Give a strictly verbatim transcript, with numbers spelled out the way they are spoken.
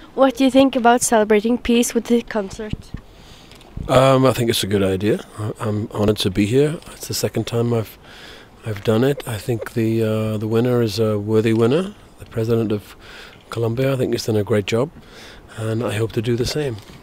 What do you think about celebrating peace with the concert? Um, I think it's a good idea. I- I'm honoured to be here. It's the second time I've I've done it. I think the uh, the winner is a worthy winner. The president of Colombia, I think, has done a great job, and I hope to do the same.